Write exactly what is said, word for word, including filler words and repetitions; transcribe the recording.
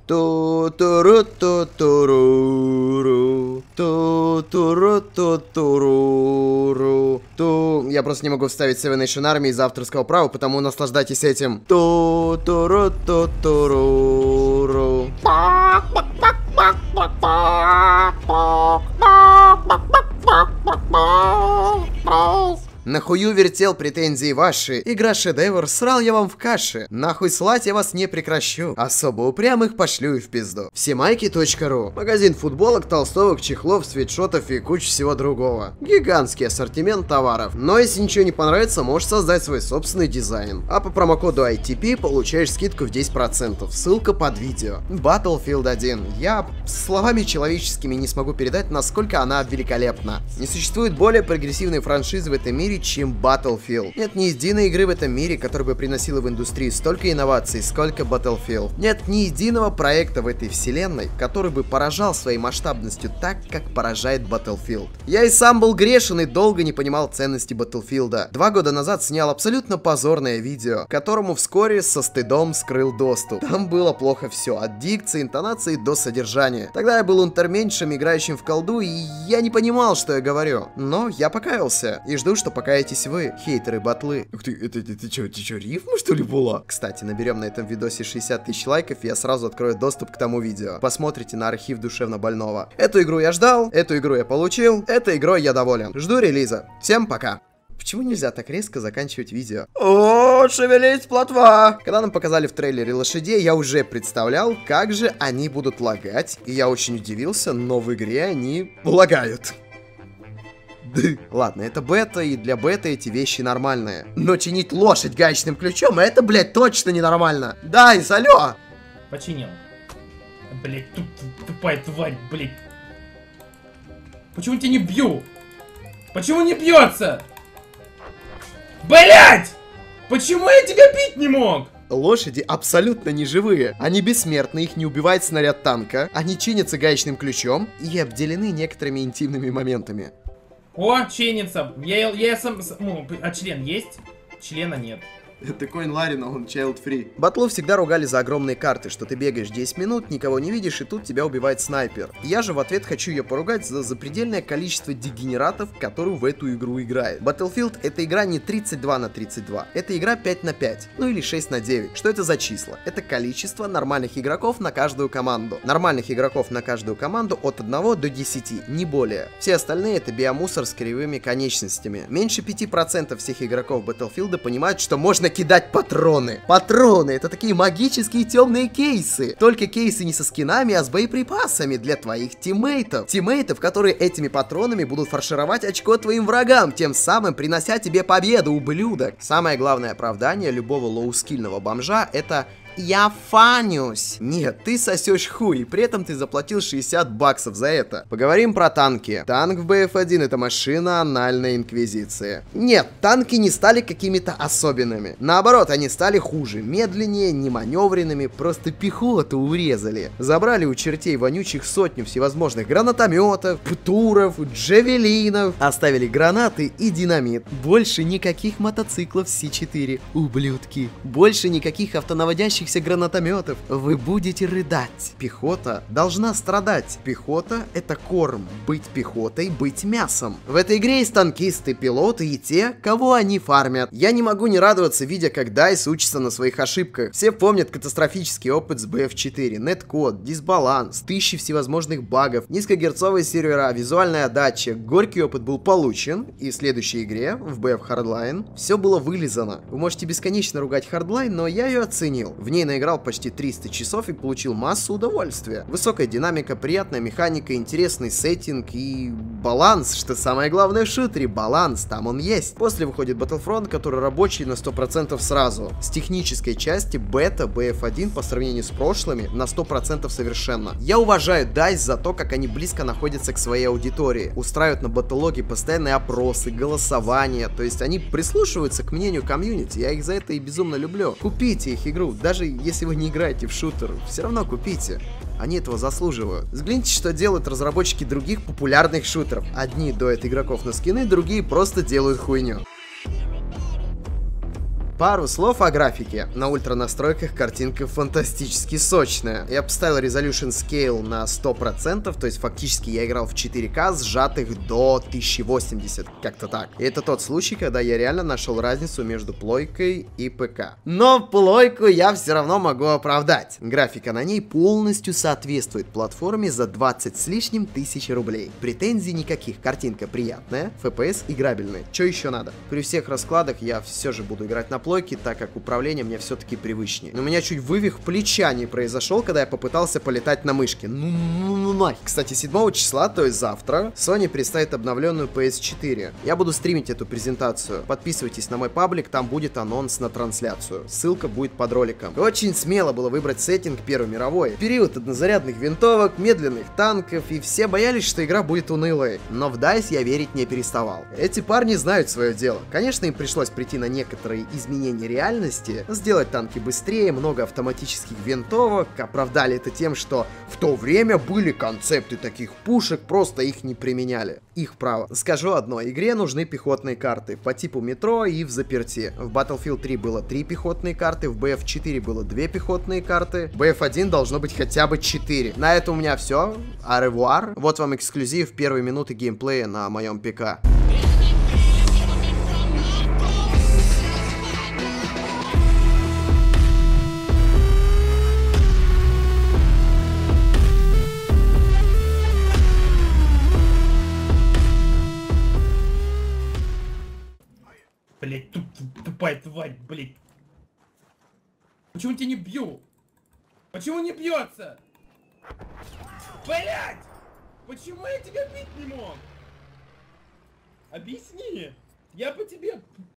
Ту-туру-ту-туру. Ту-туру-ту-туру. Ту... Я просто не могу вставить Seven Nation Army из-за авторского права, потому наслаждайтесь этим. Ту-туру-ту-туру. Нахую вертел претензии ваши. Игра шедевр, срал я вам в каше. Нахуй слать я вас не прекращу. Особо упрямых пошлю и в пизду. Всемайки точка ру. Магазин футболок, толстовок, чехлов, свитшотов и куча всего другого. Гигантский ассортимент товаров. Но если ничего не понравится, можешь создать свой собственный дизайн. А по промокоду ай ти пи получаешь скидку в десять процентов. Ссылка под видео. Battlefield один. Я словами человеческими не смогу передать, насколько она великолепна. Не существует более прогрессивной франшизы в этом мире, чем Battlefield. Нет ни единой игры в этом мире, которая бы приносила в индустрию столько инноваций, сколько Battlefield. Нет ни единого проекта в этой вселенной, который бы поражал своей масштабностью так, как поражает Battlefield. Я и сам был грешен и долго не понимал ценности Battlefield. Два года назад снял абсолютно позорное видео, которому вскоре со стыдом скрыл доступ. Там было плохо все, от дикции, интонации до содержания. Тогда я был унтерменшем, играющим в колду, и я не понимал, что я говорю. Но я покаялся и жду, что покаетесь вы, хейтеры батлы. Ух ты, это ты, ты чё, ты чё, рифма что ли была? Кстати, наберем на этом видосе шестьдесят тысяч лайков, и я сразу открою доступ к тому видео. Посмотрите на архив душевно больного. Эту игру я ждал, эту игру я получил, этой игрой я доволен. Жду релиза. Всем пока. Почему нельзя так резко заканчивать видео? О, шевелись, плотва! Когда нам показали в трейлере лошадей, я уже представлял, как же они будут лагать. И я очень удивился, но в игре они лагают. Ладно, это бета, и для бета эти вещи нормальные. Но чинить лошадь гаечным ключом, это, блядь, точно ненормально. Дай, алло! Починил. Блядь, туп, тупая тварь, блядь. Почему я тебя не бью? Почему не бьется? Блядь! Почему я тебя бить не мог? Лошади абсолютно не живые. Они бессмертны, их не убивает снаряд танка. Они чинятся гаечным ключом и обделены некоторыми интимными моментами. О, чинится. Я, я сам... Ну, а член есть? Члена нет. Это Coin Larry, он child free. Батлу всегда ругали за огромные карты, что ты бегаешь десять минут, никого не видишь, и тут тебя убивает снайпер. Я же в ответ хочу ее поругать за запредельное количество дегенератов, которые в эту игру играют. Battlefield — это игра не тридцать два на тридцать два, это игра пять на пять, ну или шесть на девять. Что это за числа? Это количество нормальных игроков на каждую команду. Нормальных игроков на каждую команду от одного до десяти, не более. Все остальные — это биомусор с кривыми конечностями. Меньше пяти процентов всех игроков Battlefield понимают, что можно кидать патроны. Патроны — это такие магические темные кейсы. Только кейсы не со скинами, а с боеприпасами для твоих тиммейтов. Тиммейтов, которые этими патронами будут фаршировать очко твоим врагам, тем самым принося тебе победу, ублюдок. Самое главное оправдание любого лоускильного бомжа — это «я фанюсь». Нет, ты сосешь хуй, при этом ты заплатил шестьдесят баксов за это. Поговорим про танки. Танк в би эф один — это машина анальной инквизиции. Нет, танки не стали какими-то особенными. Наоборот, они стали хуже, медленнее, неманевренными, просто пехоту урезали. Забрали у чертей вонючих сотню всевозможных гранатометов, птуров, джавелинов. Оставили гранаты и динамит. Больше никаких мотоциклов Си четыре, ублюдки. Больше никаких автонаводящих гранатометов. Вы будете рыдать. Пехота должна страдать. Пехота — это корм. Быть пехотой — быть мясом. В этой игре есть танкисты, пилоты и те, кого они фармят. Я не могу не радоваться, видя, как дайс учится на своих ошибках. Все помнят катастрофический опыт с би эф четыре. Неткод, дисбаланс, тысячи всевозможных багов, низкогерцовые сервера, визуальная отдача. Горький опыт был получен, и в следующей игре, в би эф Hardline, все было вылизано. Вы можете бесконечно ругать Hardline, но я ее оценил. В ней наиграл почти триста часов и получил массу удовольствия. Высокая динамика, приятная механика, интересный сеттинг и баланс, что самое главное в шутере. Баланс, там он есть. После выходит Battlefront, который рабочий на сто процентов сразу. С технической части бета би эф один по сравнению с прошлыми на сто процентов совершенно. Я уважаю дайс за то, как они близко находятся к своей аудитории. Устраивают на батлоге постоянные опросы, голосования, то есть они прислушиваются к мнению комьюнити. Я их за это и безумно люблю. Купите их игру, даже если вы не играете в шутер, все равно купите. Они этого заслуживают. Взгляните, что делают разработчики других популярных шутеров. Одни доят игроков на скины, другие просто делают хуйню. Пару слов о графике. На ультра настройках картинка фантастически сочная. Я поставил Resolution Scale на сто процентов, то есть фактически я играл в четыре ка, сжатых до тысяча восемьдесят, как-то так. И это тот случай, когда я реально нашел разницу между плойкой и ПК. Но плойку я все равно могу оправдать. Графика на ней полностью соответствует платформе за двадцать с лишним тысяч рублей. Претензий никаких, картинка приятная, эф пи эс играбельный. Что еще надо? При всех раскладах я все же буду играть на плойке, так как управление мне все-таки привычнее. Но у меня чуть вывих плеча не произошел, когда я попытался полетать на мышке. Ну, ну, ну, ну. Кстати, седьмого числа, то есть завтра, Sony представит обновленную пи эс четыре. Я буду стримить эту презентацию. Подписывайтесь на мой паблик, там будет анонс на трансляцию. Ссылка будет под роликом. Очень смело было выбрать сеттинг Первой мировой. Период однозарядных винтовок, медленных танков, и все боялись, что игра будет унылой. Но в дайс я верить не переставал. Эти парни знают свое дело. Конечно, им пришлось прийти на некоторые изменения реальности, сделать танки быстрее, много автоматических винтовок, оправдали это тем, что в то время были концепты таких пушек, просто их не применяли. Их право. Скажу одно, игре нужны пехотные карты по типу метро и в заперти. В Battlefield три было три пехотные карты, в би эф четыре было две пехотные карты, в би эф один должно быть хотя бы четыре. На этом у меня все. Аревуар. Вот вам эксклюзив первой минуты геймплея на моем ПК. Блять, туп, туп, тупая тварь, блять. Почему тебя не бью? Почему не бьется? Блять! Почему я тебя бить не мог? Объясни! Я по тебе